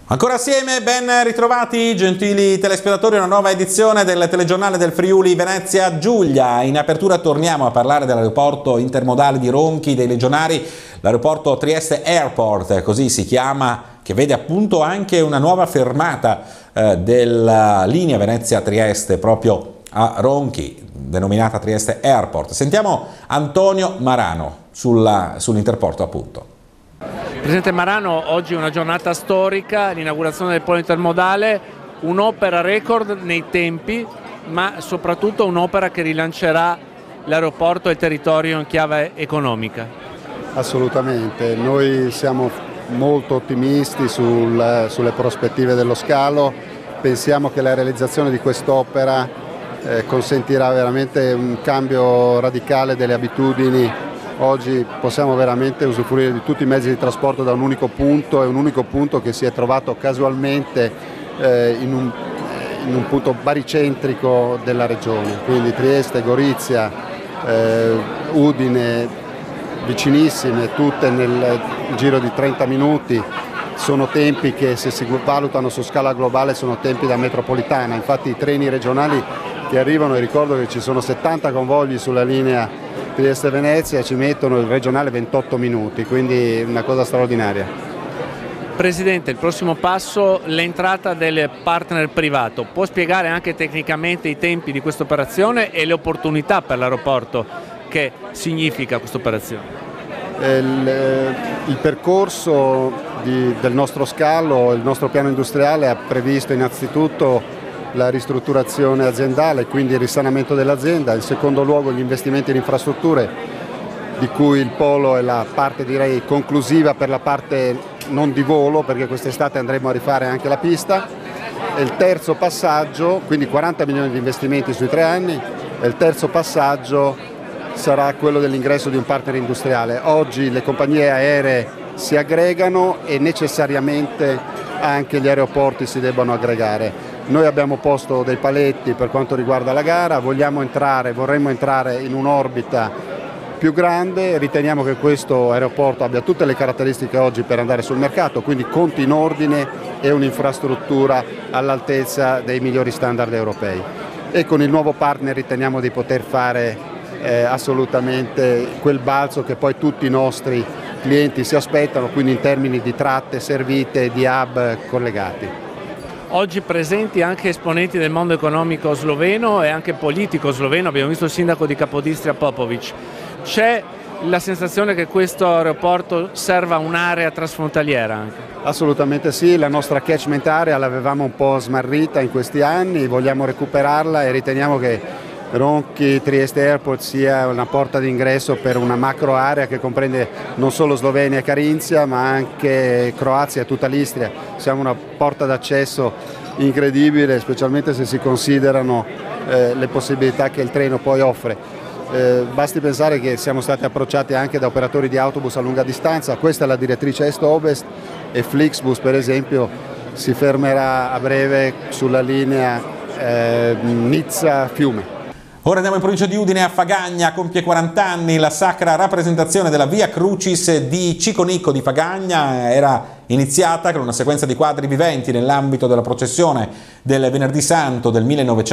Ancora assieme, ben ritrovati gentili telespettatori, una nuova edizione del telegiornale del Friuli Venezia Giulia. In apertura torniamo a parlare dell'aeroporto intermodale di Ronchi dei Legionari, l'aeroporto Trieste Airport, così si chiama, che vede appunto anche una nuova fermata della linea Venezia-Trieste proprio a Ronchi, denominata Trieste Airport. Sentiamo Antonio Marano sull'interporto appunto. Presidente Marano, oggi è una giornata storica, l'inaugurazione del polo intermodale, un'opera record nei tempi, ma soprattutto un'opera che rilancerà l'aeroporto e il territorio in chiave economica. Assolutamente, noi siamo molto ottimisti sulle prospettive dello scalo, pensiamo che la realizzazione di quest'opera consentirà veramente un cambio radicale delle abitudini. Oggi possiamo veramente usufruire di tutti i mezzi di trasporto da un unico punto, e un unico punto che si è trovato casualmente in un punto baricentrico della regione, quindi Trieste, Gorizia, Udine, vicinissime, tutte nel giro di 30 minuti. Sono tempi che, se si valutano su scala globale, sono tempi da metropolitana. Infatti i treni regionali che arrivano, e ricordo che ci sono 70 convogli sulla linea Trieste-Venezia, ci mettono il regionale 28 minuti, quindi una cosa straordinaria. Presidente, il prossimo passo, l'entrata del partner privato. Può spiegare anche tecnicamente i tempi di questa operazione e le opportunità per l'aeroporto che significa questa operazione? Il percorso del nostro scalo, il nostro piano industriale ha previsto innanzitutto la ristrutturazione aziendale, quindi il risanamento dell'azienda, in secondo luogo gli investimenti in infrastrutture, di cui il polo è la parte, direi, conclusiva per la parte non di volo, perché quest'estate andremo a rifare anche la pista, e il terzo passaggio, quindi 40 milioni di investimenti sui 3 anni, e il terzo passaggio sarà quello dell'ingresso di un partner industriale. Oggi le compagnie aeree si aggregano e necessariamente anche gli aeroporti si debbono aggregare. Noi abbiamo posto dei paletti per quanto riguarda la gara, vorremmo entrare in un'orbita più grande, riteniamo che questo aeroporto abbia tutte le caratteristiche oggi per andare sul mercato, quindi conti in ordine e un'infrastruttura all'altezza dei migliori standard europei. E con il nuovo partner riteniamo di poter fare assolutamente quel balzo che poi tutti i nostri clienti si aspettano, quindi in termini di tratte servite e di hub collegati. Oggi presenti anche esponenti del mondo economico sloveno e anche politico sloveno, abbiamo visto il sindaco di Capodistria Popovic. C'è la sensazione che questo aeroporto serva un'area trasfrontaliera anche? Assolutamente sì, la nostra catchment area l'avevamo un po' smarrita in questi anni, vogliamo recuperarla e riteniamo che Ronchi Trieste Airport sia una porta d'ingresso per una macro area che comprende non solo Slovenia e Carinzia, ma anche Croazia e tutta l'Istria. Siamo una porta d'accesso incredibile, specialmente se si considerano le possibilità che il treno poi offre. Basti pensare che siamo stati approcciati anche da operatori di autobus a lunga distanza, questa è la direttrice est-ovest, e Flixbus per esempio si fermerà a breve sulla linea Nizza-Fiume. Ora andiamo in provincia di Udine, a Fagagna, compie 40 anni la sacra rappresentazione della Via Crucis di Ciconicco di Fagagna. Era iniziata con una sequenza di quadri viventi nell'ambito della processione del Venerdì Santo del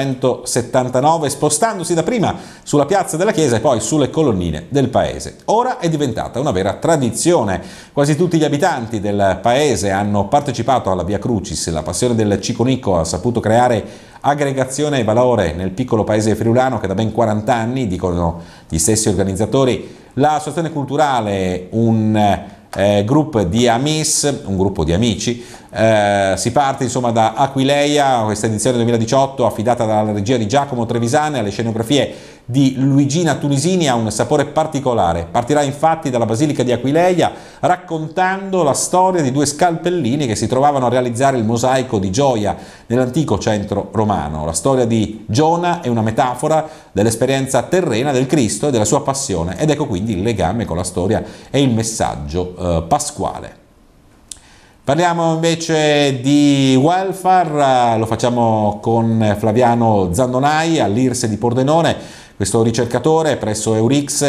1979, spostandosi dapprima sulla piazza della chiesa e poi sulle colonnine del paese. Ora è diventata una vera tradizione. Quasi tutti gli abitanti del paese hanno partecipato alla Via Crucis. La passione del Ciconicco ha saputo creare aggregazione e valore nel piccolo paese friulano che da ben 40 anni, dicono gli stessi organizzatori, l'associazione culturale, un gruppo di amis, un gruppo di amici, si parte insomma da Aquileia, questa edizione 2018 affidata dalla regia di Giacomo Trevisane, alle scenografie di Luigina Tunisini, ha un sapore particolare. Partirà infatti dalla Basilica di Aquileia raccontando la storia di due scalpellini che si trovavano a realizzare il mosaico di Gioia nell'antico centro romano. La storia di Giona è una metafora dell'esperienza terrena del Cristo e della sua passione, ed ecco quindi il legame con la storia e il messaggio pasquale. Parliamo invece di welfare, lo facciamo con Flaviano Zandonai all'IRSE di Pordenone. Questo ricercatore presso Eurix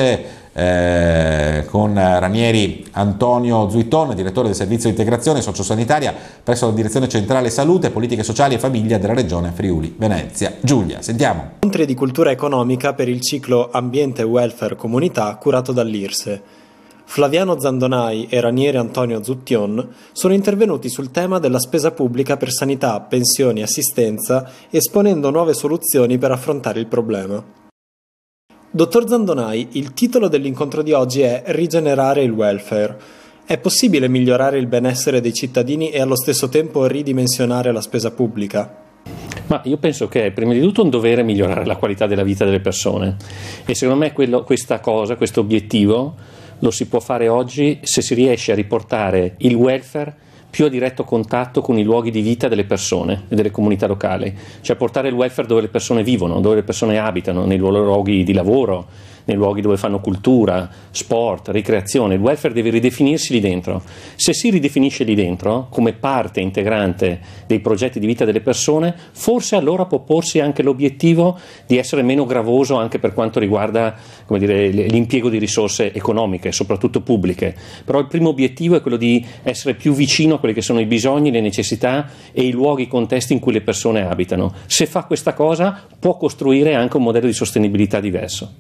con Ranieri Antonio Zuiton, direttore del servizio di integrazione sociosanitaria presso la Direzione Centrale Salute, Politiche Sociali e Famiglia della Regione Friuli Venezia Giulia. Sentiamo. Incontri di cultura economica per il ciclo Ambiente, Welfare, Comunità curato dall'IRSE. Flaviano Zandonai e Ranieri Antonio Zuttion sono intervenuti sul tema della spesa pubblica per sanità, pensioni e assistenza, esponendo nuove soluzioni per affrontare il problema. Dottor Zandonai, il titolo dell'incontro di oggi è Rigenerare il welfare. È possibile migliorare il benessere dei cittadini e allo stesso tempo ridimensionare la spesa pubblica? Ma io penso che è prima di tutto un dovere migliorare la qualità della vita delle persone e secondo me questo obiettivo lo si può fare oggi se si riesce a riportare il welfare più a diretto contatto con i luoghi di vita delle persone e delle comunità locali, cioè portare il welfare dove le persone vivono, dove le persone abitano, nei loro luoghi di lavoro, nei luoghi dove fanno cultura, sport, ricreazione. Il welfare deve ridefinirsi lì dentro. Se si ridefinisce lì dentro come parte integrante dei progetti di vita delle persone, forse allora può porsi anche l'obiettivo di essere meno gravoso anche per quanto riguarda, come dire, l'impiego di risorse economiche, soprattutto pubbliche. Però il primo obiettivo è quello di essere più vicino a quelli che sono i bisogni, le necessità e i luoghi, i contesti in cui le persone abitano. Se fa questa cosa può costruire anche un modello di sostenibilità diverso.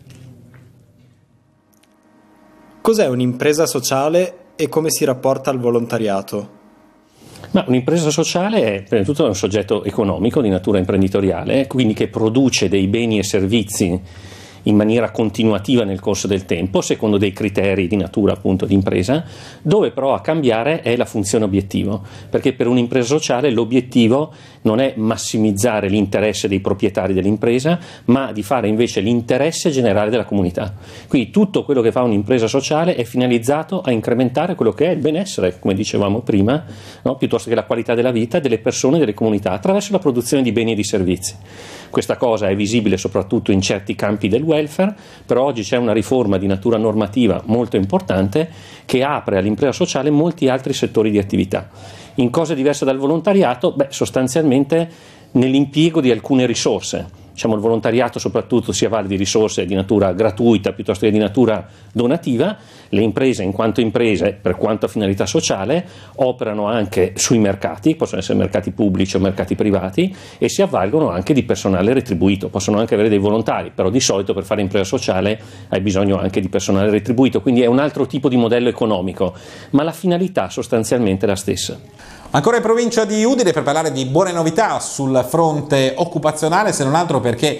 Cos'è un'impresa sociale e come si rapporta al volontariato? Ma un'impresa sociale è prima di tutto un soggetto economico di natura imprenditoriale, quindi che produce dei beni e servizi in maniera continuativa nel corso del tempo, secondo dei criteri di natura appunto di impresa, dove però a cambiare è la funzione obiettivo, perché per un'impresa sociale l'obiettivo non è massimizzare l'interesse dei proprietari dell'impresa, ma di fare invece l'interesse generale della comunità. Quindi tutto quello che fa un'impresa sociale è finalizzato a incrementare quello che è il benessere, come dicevamo prima, no? Piuttosto che la qualità della vita delle persone e delle comunità, attraverso la produzione di beni e di servizi. Questa cosa è visibile soprattutto in certi campi del welfare, però oggi c'è una riforma di natura normativa molto importante che apre all'impresa sociale molti altri settori di attività. In cose diverse dal volontariato, sostanzialmente nell'impiego di alcune risorse. Diciamo, il volontariato soprattutto si avvale di risorse di natura gratuita piuttosto che di natura donativa. Le imprese, in quanto imprese, per quanto a finalità sociale, operano anche sui mercati, possono essere mercati pubblici o mercati privati, e si avvalgono anche di personale retribuito. Possono anche avere dei volontari, però di solito per fare impresa sociale hai bisogno anche di personale retribuito, quindi è un altro tipo di modello economico, ma la finalità sostanzialmente è la stessa. Ancora in provincia di Udine per parlare di buone novità sul fronte occupazionale, se non altro perché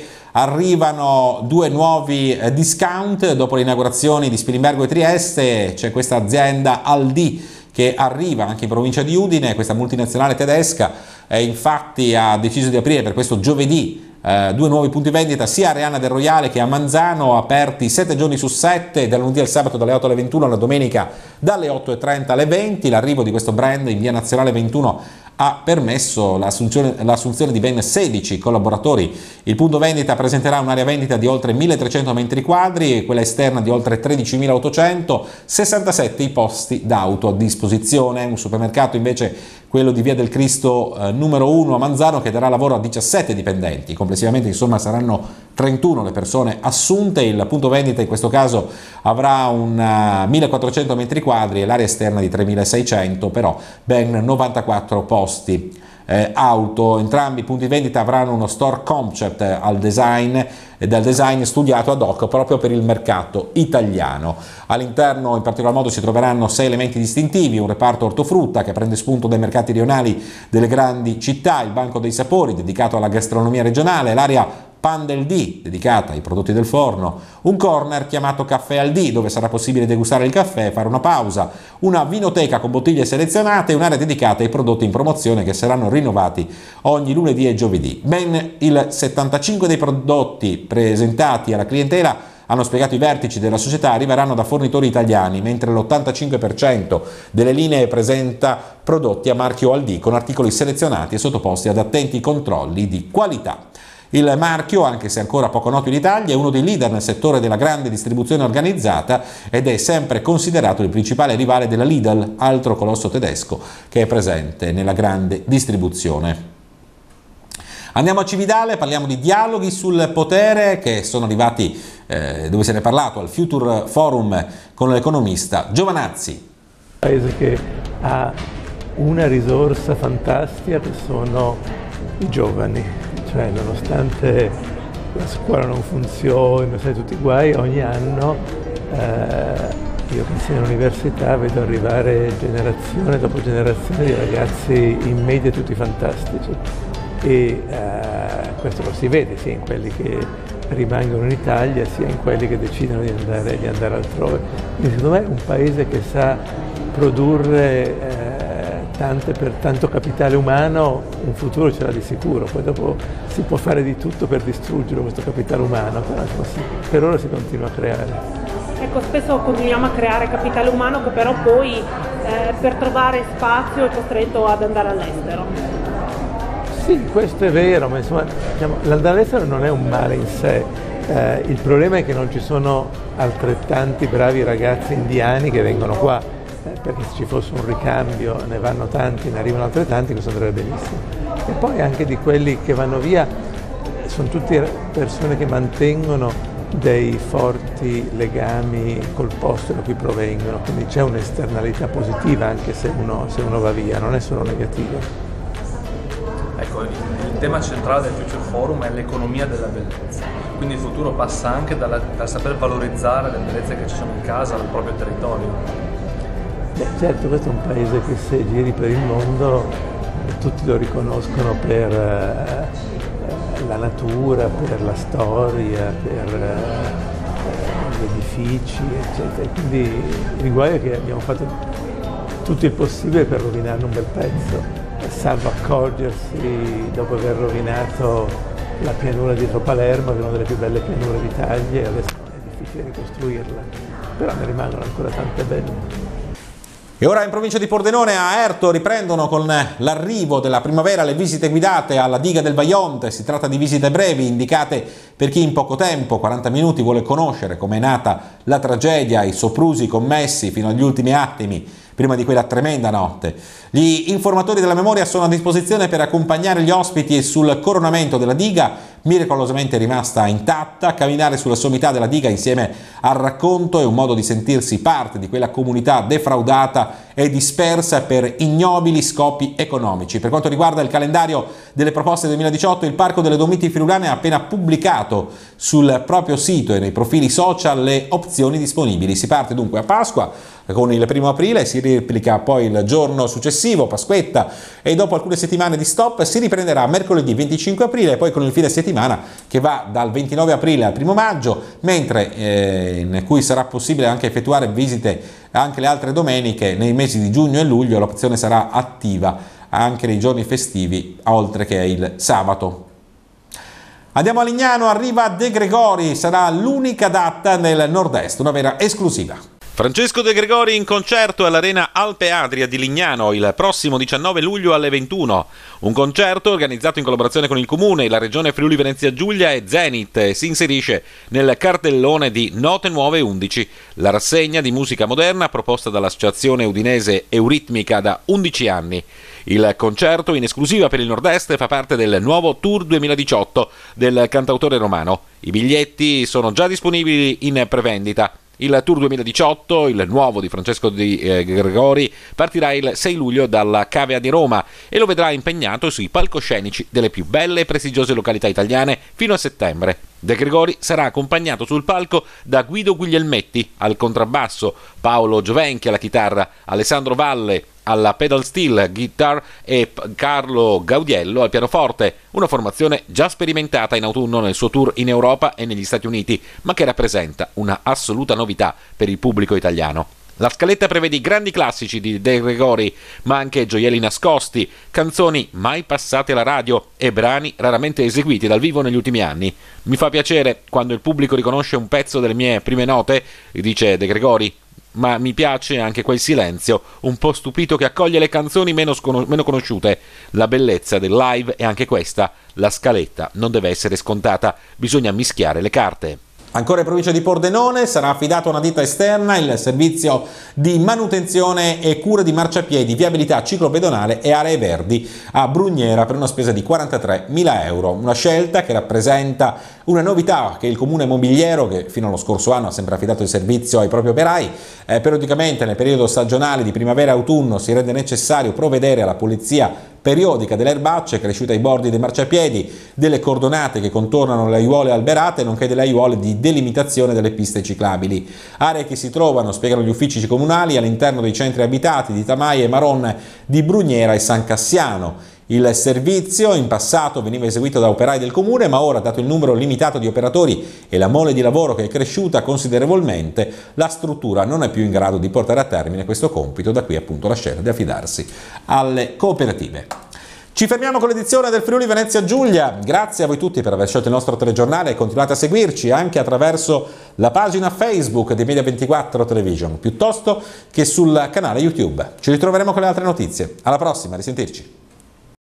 arrivano due nuovi discount dopo le inaugurazioni di Spilimbergo e Trieste. C'è questa azienda Aldi che arriva anche in provincia di Udine, questa multinazionale tedesca, infatti ha deciso di aprire per questo giovedì due nuovi punti vendita sia a Reana del Roiale che a Manzano, aperti 7 giorni su 7, dal lunedì al sabato dalle 8 alle 21, la domenica dalle 8:30 alle 20. L'arrivo di questo brand in via Nazionale 21 ha permesso l'assunzione di ben 16 collaboratori. Il punto vendita presenterà un'area vendita di oltre 1300 metri quadri e quella esterna di oltre 13.800, 67 i posti d'auto a disposizione. Un supermercato invece, quello di via del Cristo numero 1 a Manzano, che darà lavoro a 17 dipendenti. Complessivamente insomma saranno 31 le persone assunte. Il punto vendita in questo caso avrà un 1400 metri quadri e l'area esterna di 3600, però ben 94 posti auto. Entrambi i punti vendita avranno uno store concept al design e dal design studiato ad hoc proprio per il mercato italiano. All'interno in particolar modo si troveranno 6 elementi distintivi: un reparto ortofrutta che prende spunto dai mercati rionali delle grandi città, il banco dei sapori dedicato alla gastronomia regionale, l'area Pan del D dedicata ai prodotti del forno, un corner chiamato Caffè al D dove sarà possibile degustare il caffè e fare una pausa, una vinoteca con bottiglie selezionate e un'area dedicata ai prodotti in promozione che saranno rinnovati ogni lunedì e giovedì. Ben il 75 dei prodotti presentati alla clientela, hanno spiegato i vertici della società, arriveranno da fornitori italiani, mentre l'85% delle linee presenta prodotti a marchio Aldi con articoli selezionati e sottoposti ad attenti controlli di qualità. Il marchio, anche se ancora poco noto in Italia, è uno dei leader nel settore della grande distribuzione organizzata ed è sempre considerato il principale rivale della Lidl, altro colosso tedesco che è presente nella grande distribuzione. Andiamo a Cividale, parliamo di dialoghi sul potere che sono arrivati dove se ne è parlato al Future Forum con l'economista Giovanazzi. Un paese che ha una risorsa fantastica che sono i giovani, cioè nonostante la scuola non funzioni, sai, tutti i guai, ogni anno io che insegno all'università vedo arrivare generazione dopo generazione di ragazzi in media tutti fantastici e questo lo si vede sia in quelli che rimangono in Italia sia in quelli che decidono di andare altrove. Quindi secondo me è un paese che sa produrre per tanto capitale umano, un futuro ce l'ha di sicuro, poi dopo si può fare di tutto per distruggere questo capitale umano, però per ora si continua a creare. Ecco, spesso continuiamo a creare capitale umano che però poi per trovare spazio è costretto ad andare all'estero. Sì, questo è vero, ma insomma diciamo, l'andare all'estero non è un male in sé, il problema è che non ci sono altrettanti bravi ragazzi indiani che vengono qua. Perché se ci fosse un ricambio ne vanno tanti, ne arrivano altrettanti, questo andrebbe benissimo. E poi anche di quelli che vanno via sono tutte persone che mantengono dei forti legami col posto da cui provengono, quindi c'è un'esternalità positiva anche se uno va via, non è solo negativo. Ecco, il tema centrale del Future Forum è l'economia della bellezza, quindi il futuro passa anche dal saper valorizzare le bellezze che ci sono in casa, nel proprio territorio. Certo, questo è un paese che se giri per il mondo tutti lo riconoscono per la natura, per la storia, per gli edifici, eccetera. Quindi il guaio è che abbiamo fatto tutto il possibile per rovinarne un bel pezzo, salvo accorgersi dopo aver rovinato la pianura dietro Palermo, che è una delle più belle pianure d'Italia, e adesso è difficile ricostruirla, però ne rimangono ancora tante belle. E ora in provincia di Pordenone a Erto riprendono con l'arrivo della primavera le visite guidate alla diga del Vajont. Si tratta di visite brevi indicate per chi in poco tempo, 40 minuti, vuole conoscere com'è nata la tragedia, i soprusi commessi fino agli ultimi attimi prima di quella tremenda notte. Gli informatori della memoria sono a disposizione per accompagnare gli ospiti sul coronamento della diga, miracolosamente rimasta intatta. Camminare sulla sommità della diga insieme al racconto è un modo di sentirsi parte di quella comunità defraudata e dispersa per ignobili scopi economici. Per quanto riguarda il calendario delle proposte 2018, il Parco delle Dolomiti Friulane ha appena pubblicato sul proprio sito e nei profili social le opzioni disponibili. Si parte dunque a Pasqua con il 1° aprile, si replica poi il giorno successivo, Pasquetta, e dopo alcune settimane di stop si riprenderà mercoledì 25 aprile e poi con il fine settimana che va dal 29 aprile al 1° maggio, mentre in cui sarà possibile anche effettuare visite anche le altre domeniche nei mesi di giugno e luglio. L'opzione sarà attiva anche nei giorni festivi, oltre che il sabato. Andiamo a Lignano, arriva De Gregori, sarà l'unica data nel nord-est, una vera esclusiva. Francesco De Gregori in concerto all'Arena Alpe Adria di Lignano il prossimo 19 luglio alle 21. Un concerto organizzato in collaborazione con il Comune, la Regione Friuli Venezia Giulia e Zenit e si inserisce nel cartellone di Note Nuove 11, la rassegna di musica moderna proposta dall'associazione udinese Euritmica da 11 anni. Il concerto in esclusiva per il Nord-Est fa parte del nuovo Tour 2018 del cantautore romano. I biglietti sono già disponibili in prevendita. Il Tour 2018, il nuovo di Francesco De Gregori, partirà il 6 luglio dalla Cavea di Roma e lo vedrà impegnato sui palcoscenici delle più belle e prestigiose località italiane fino a settembre. De Gregori sarà accompagnato sul palco da Guido Guglielmetti al contrabbasso, Paolo Giovenchi alla chitarra, Alessandro Valle alla pedal steel guitar e Carlo Gaudiello al pianoforte, una formazione già sperimentata in autunno nel suo tour in Europa e negli Stati Uniti, ma che rappresenta una assoluta novità per il pubblico italiano. La scaletta prevede i grandi classici di De Gregori, ma anche gioielli nascosti, canzoni mai passate alla radio e brani raramente eseguiti dal vivo negli ultimi anni. Mi fa piacere quando il pubblico riconosce un pezzo delle mie prime note, dice De Gregori, ma mi piace anche quel silenzio un po' stupito che accoglie le canzoni meno conosciute. La bellezza del live è anche questa, la scaletta non deve essere scontata, bisogna mischiare le carte. Ancora in provincia di Pordenone sarà affidato a una ditta esterna il servizio di manutenzione e cura di marciapiedi, viabilità ciclopedonale e aree verdi a Brugnera per una spesa di 43.000 euro. Una scelta che rappresenta una novità che il comune mobiliero, che fino allo scorso anno ha sempre affidato il servizio ai propri operai, periodicamente nel periodo stagionale di primavera e autunno si rende necessario provvedere alla pulizia periodica delle erbacce cresciute ai bordi dei marciapiedi, delle cordonate che contornano le aiuole alberate, nonché delle aiuole di delimitazione delle piste ciclabili. Aree che si trovano, spiegano gli uffici comunali, all'interno dei centri abitati di Tamaia e Maron di Brugnera e San Cassiano. Il servizio in passato veniva eseguito da operai del comune, ma ora, dato il numero limitato di operatori e la mole di lavoro che è cresciuta considerevolmente, la struttura non è più in grado di portare a termine questo compito, da qui appunto la scelta di affidarsi alle cooperative. Ci fermiamo con l'edizione del Friuli Venezia Giulia. Grazie a voi tutti per aver scelto il nostro telegiornale e continuate a seguirci anche attraverso la pagina Facebook di Media24 Television, piuttosto che sul canale YouTube. Ci ritroveremo con le altre notizie. Alla prossima, a risentirci.